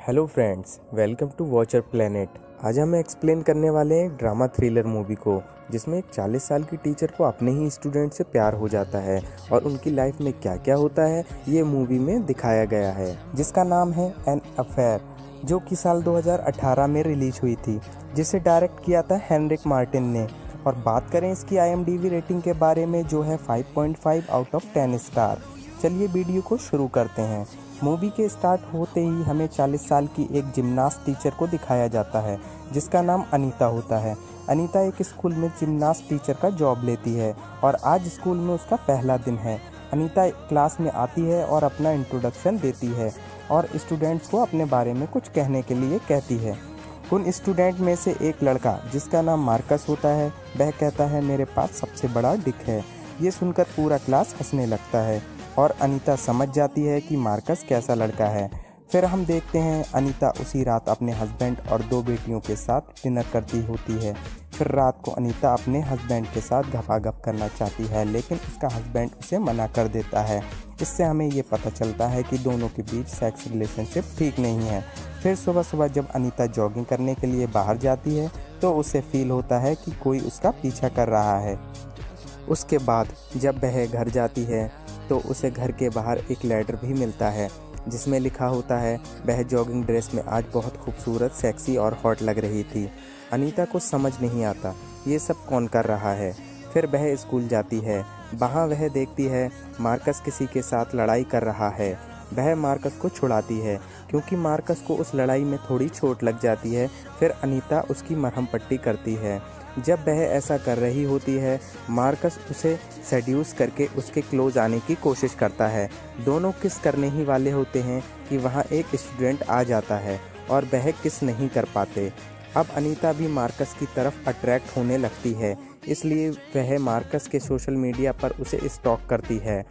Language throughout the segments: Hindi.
Hello friends, welcome to watcher planet. आज हम एक्सप्लेन करने वाले हैं ड्रामा थ्रिलर मूवी को, जिसमें एक 40 साल की टीचर को अपने ही स्टूडेंट से प्यार हो जाता है और उनकी लाइफ में क्या क्या होता है ये मूवी में दिखाया गया है, जिसका नाम है एन अफेयर, जो कि साल 2018 में रिलीज हुई थी, जिसे डायरेक्ट किया था हेनरिक मार्टिन ने। और बात करें इसकी IMDb रेटिंग के बारे में, जो है 5.5 आउट ऑफ 10 स्टार। चलिए वीडियो को शुरू करते हैं। मूवी के स्टार्ट होते ही हमें 40 साल की एक जिम्नास्ट टीचर को दिखाया जाता है, जिसका नाम अनीता होता है। अनीता एक स्कूल में जिम्नास्ट टीचर का जॉब लेती है और आज स्कूल में उसका पहला दिन है। अनीता क्लास में आती है और अपना इंट्रोडक्शन देती है और स्टूडेंट्स को अपने बारे में कुछ कहने के लिए कहती है। उन स्टूडेंट में से एक लड़का, जिसका नाम मार्कस होता है, वह कहता है मेरे पास सबसे बड़ा डिक है। ये सुनकर पूरा क्लास हंसने लगता है और अनीता समझ जाती है कि मार्कस कैसा लड़का है। फिर हम देखते हैं अनीता उसी रात अपने हस्बैंड और 2 बेटियों के साथ डिनर करती होती है। फिर रात को अनीता अपने हस्बैंड के साथ गपागप करना चाहती है, लेकिन उसका हस्बैंड उसे मना कर देता है। इससे हमें ये पता चलता है कि दोनों के बीच सेक्स रिलेशनशिप ठीक नहीं है। फिर सुबह सुबह जब अनीता जॉगिंग करने के लिए बाहर जाती है तो उसे फील होता है कि कोई उसका पीछा कर रहा है। उसके बाद जब वह घर जाती है तो उसे घर के बाहर एक लेटर भी मिलता है, जिसमें लिखा होता है वह जॉगिंग ड्रेस में आज बहुत खूबसूरत, सेक्सी और हॉट लग रही थी। अनीता को समझ नहीं आता ये सब कौन कर रहा है। फिर वह स्कूल जाती है। वहाँ वह देखती है मार्कस किसी के साथ लड़ाई कर रहा है। वह मार्कस को छुड़ाती है क्योंकि मार्कस को उस लड़ाई में थोड़ी चोट लग जाती है। फिर अनीता उसकी मरहम पट्टी करती है। जब वह ऐसा कर रही होती है, मार्कस उसे सेड्यूस करके उसके क्लोज आने की कोशिश करता है। दोनों किस करने ही वाले होते हैं कि वहाँ एक स्टूडेंट आ जाता है और वह किस नहीं कर पाते। अब अनीता भी मार्कस की तरफ अट्रैक्ट होने लगती है, इसलिए वह मार्कस के सोशल मीडिया पर उसे स्टॉक करती है।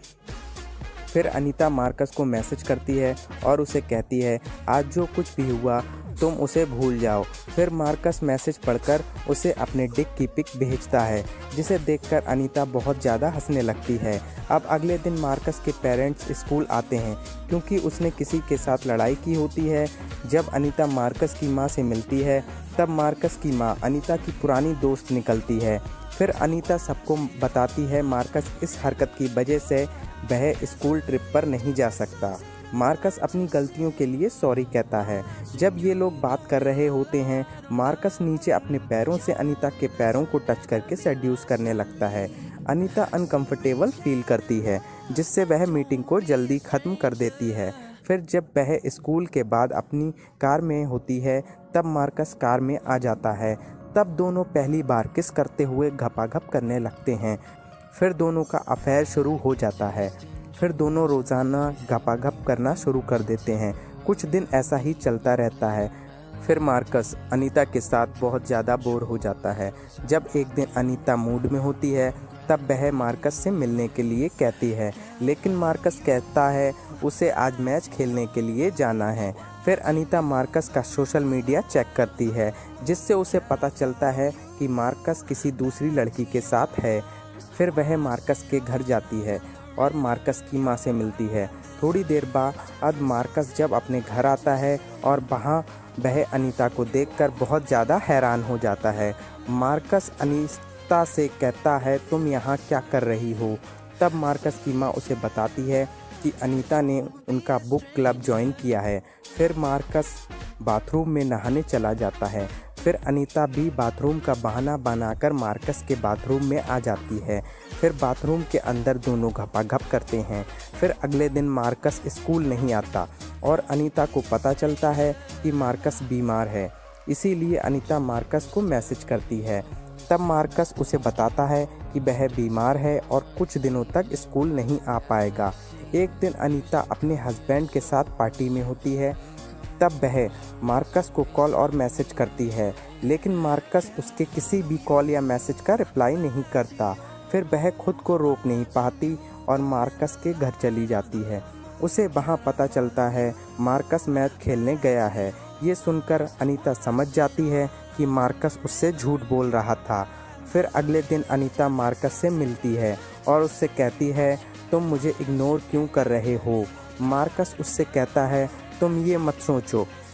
फिर अनीता मार्कस को मैसेज करती है और उसे कहती है आज जो कुछ भी हुआ तुम उसे भूल जाओ। फिर मार्कस मैसेज पढ़कर उसे अपने डिक की पिक भेजता है, जिसे देखकर अनीता बहुत ज़्यादा हंसने लगती है। अब अगले दिन मार्कस के पेरेंट्स स्कूल आते हैं क्योंकि उसने किसी के साथ लड़ाई की होती है। जब अनीता मार्कस की माँ से मिलती है तब मार्कस की माँ अनीता की पुरानी दोस्त निकलती है। फिर अनीता सबको बताती है मार्कस इस हरकत की वजह से वह स्कूल ट्रिप पर नहीं जा सकता। मार्कस अपनी गलतियों के लिए सॉरी कहता है। जब ये लोग बात कर रहे होते हैं, मार्कस नीचे अपने पैरों से अनीता के पैरों को टच करके सेड्यूस करने लगता है। अनीता अनकंफर्टेबल फील करती है, जिससे वह मीटिंग को जल्दी ख़त्म कर देती है। फिर जब वह स्कूल के बाद अपनी कार में होती है तब मार्कस कार में आ जाता है। तब दोनों पहली बार किस करते हुए घपाघप करने लगते हैं। फिर दोनों का अफेयर शुरू हो जाता है। फिर दोनों रोज़ाना घपाघप करना शुरू कर देते हैं। कुछ दिन ऐसा ही चलता रहता है। फिर मार्कस अनीता के साथ बहुत ज़्यादा बोर हो जाता है। जब एक दिन अनीता मूड में होती है तब वह मार्कस से मिलने के लिए कहती है, लेकिन मार्कस कहता है उसे आज मैच खेलने के लिए जाना है। फिर अनीता मार्कस का सोशल मीडिया चेक करती है, जिससे उसे पता चलता है कि मार्कस किसी दूसरी लड़की के साथ है। फिर वह मार्कस के घर जाती है और मार्कस की माँ से मिलती है। थोड़ी देर बाद मार्कस जब अपने घर आता है और वहाँ वह अनीता को देखकर बहुत ज़्यादा हैरान हो जाता है। मार्कस अनीता से कहता है तुम यहाँ क्या कर रही हो। तब मार्कस की माँ उसे बताती है कि अनीता ने उनका बुक क्लब ज्वाइन किया है। फिर मार्कस बाथरूम में नहाने चला जाता है। फिर अनीता भी बाथरूम का बहाना बनाकर मार्कस के बाथरूम में आ जाती है। फिर बाथरूम के अंदर दोनों घपाघप करते हैं। फिर अगले दिन मार्कस स्कूल नहीं आता और अनीता को पता चलता है कि मार्कस बीमार है। इसीलिए अनीता मार्कस को मैसेज करती है। तब मार्कस उसे बताता है कि वह बीमार है और कुछ दिनों तक स्कूल नहीं आ पाएगा। एक दिन अनीता अपने हस्बैंड के साथ पार्टी में होती है। तब वह मार्कस को कॉल और मैसेज करती है, लेकिन मार्कस उसके किसी भी कॉल या मैसेज का रिप्लाई नहीं करता। फिर वह खुद को रोक नहीं पाती और मार्कस के घर चली जाती है। उसे वहाँ पता चलता है मार्कस मैच खेलने गया है। ये सुनकर अनीता समझ जाती है कि मार्कस उससे झूठ बोल रहा था। फिर अगले दिन अनीता मार्कस से मिलती है और उससे कहती है तुम मुझे इग्नोर क्यों कर रहे हो। मार्कस उससे कहता है तुम ये मत सोचो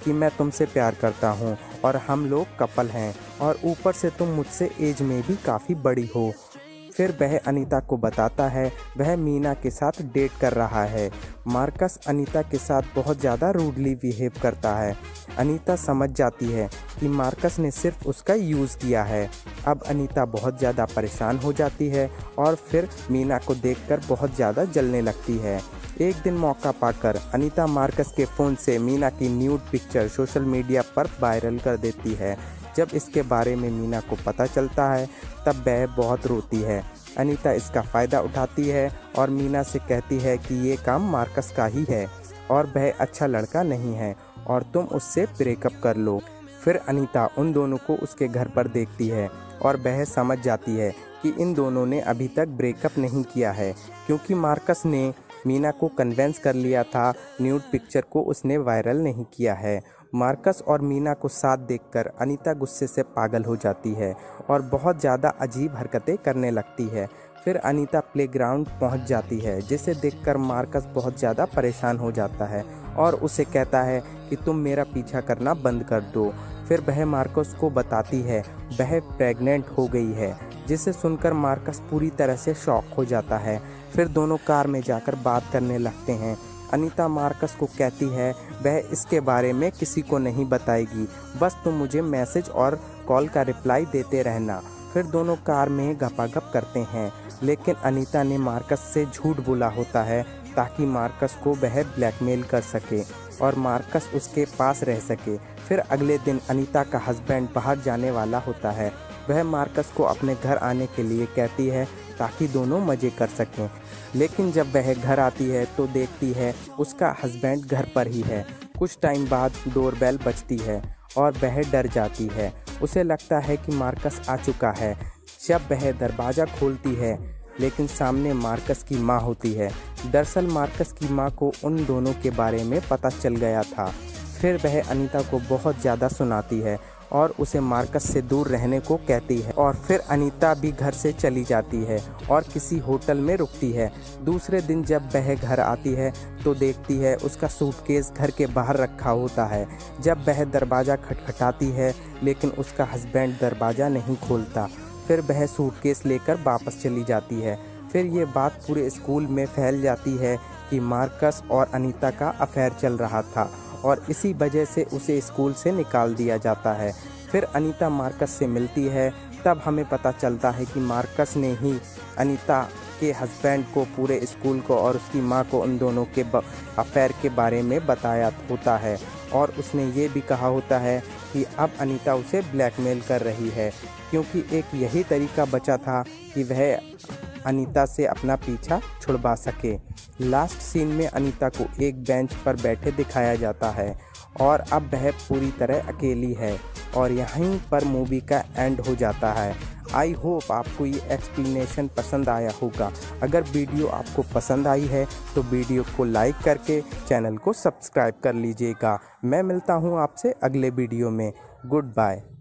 कि मैं तुमसे प्यार करता हूँ और हम लोग कपल हैं, और ऊपर से तुम मुझसे एज में भी काफ़ी बड़ी हो। फिर वह अनीता को बताता है वह मीना के साथ डेट कर रहा है। मार्कस अनीता के साथ बहुत ज़्यादा रूडली बिहेव करता है। अनीता समझ जाती है कि मार्कस ने सिर्फ उसका यूज़ किया है। अब अनीता बहुत ज़्यादा परेशान हो जाती है और फिर मीना को देखकर बहुत ज़्यादा जलने लगती है। एक दिन मौका पाकर अनीता मार्कस के फ़ोन से मीना की न्यूड पिक्चर सोशल मीडिया पर वायरल कर देती है। जब इसके बारे में मीना को पता चलता है तब वह बहुत रोती है। अनीता इसका फ़ायदा उठाती है और मीना से कहती है कि ये काम मार्कस का ही है और वह अच्छा लड़का नहीं है और तुम उससे ब्रेकअप कर लो। फिर अनीता उन दोनों को उसके घर पर देखती है और वह समझ जाती है कि इन दोनों ने अभी तक ब्रेकअप नहीं किया है, क्योंकि मार्कस ने मीना को कन्वेंस कर लिया था, न्यूड पिक्चर को उसने वायरल नहीं किया है। मार्कस और मीना को साथ देखकर अनीता गुस्से से पागल हो जाती है और बहुत ज़्यादा अजीब हरकतें करने लगती है। फिर अनीता प्लेग्राउंड पहुंच जाती है, जिसे देखकर मार्कस बहुत ज़्यादा परेशान हो जाता है और उसे कहता है कि तुम मेरा पीछा करना बंद कर दो। फिर वह मार्कस को बताती है वह प्रेग्नेंट हो गई है, जिसे सुनकर मार्कस पूरी तरह से शॉक हो जाता है। फिर दोनों कार में जाकर बात करने लगते हैं। अनीता मार्कस को कहती है वह इसके बारे में किसी को नहीं बताएगी, बस तुम मुझे मैसेज और कॉल का रिप्लाई देते रहना। फिर दोनों कार में गपागप करते हैं, लेकिन अनीता ने मार्कस से झूठ बोला होता है ताकि मार्कस को वह ब्लैकमेल कर सके और मार्कस उसके पास रह सके। फिर अगले दिन अनीता का हस्बैंड बाहर जाने वाला होता है। वह मार्कस को अपने घर आने के लिए कहती है ताकि दोनों मज़े कर सकें, लेकिन जब वह घर आती है तो देखती है उसका हस्बैंड घर पर ही है। कुछ टाइम बाद डोरबेल बजती है और वह डर जाती है। उसे लगता है कि मार्कस आ चुका है। जब वह दरवाज़ा खोलती है लेकिन सामने मार्कस की माँ होती है। दरअसल मार्कस की माँ को उन दोनों के बारे में पता चल गया था। फिर वह अनीता को बहुत ज़्यादा सुनाती है और उसे मार्कस से दूर रहने को कहती है, और फिर अनीता भी घर से चली जाती है और किसी होटल में रुकती है। दूसरे दिन जब वह घर आती है तो देखती है उसका सूटकेस घर के बाहर रखा होता है। जब वह दरवाज़ा खटखटाती है लेकिन उसका हस्बैंड दरवाज़ा नहीं खोलता। फिर वह सूटकेस लेकर वापस चली जाती है। फिर ये बात पूरे स्कूल में फैल जाती है कि मार्कस और अनीता का अफेयर चल रहा था और इसी वजह से उसे स्कूल से निकाल दिया जाता है। फिर अनीता मार्कस से मिलती है, तब हमें पता चलता है कि मार्कस ने ही अनीता के हस्बैंड को, पूरे स्कूल को और उसकी माँ को उन दोनों के अफेयर के बारे में बताया होता है और उसने ये भी कहा होता है कि अब अनीता उसे ब्लैकमेल कर रही है, क्योंकि एक यही तरीका बचा था कि वह अनीता से अपना पीछा छुड़वा सके। लास्ट सीन में अनीता को एक बेंच पर बैठे दिखाया जाता है और अब वह पूरी तरह अकेली है और यहीं पर मूवी का एंड हो जाता है। आई होप आपको ये एक्सप्लेनेशन पसंद आया होगा। अगर वीडियो आपको पसंद आई है तो वीडियो को लाइक करके चैनल को सब्सक्राइब कर लीजिएगा। मैं मिलता हूँ आपसे अगले वीडियो में। Good bye.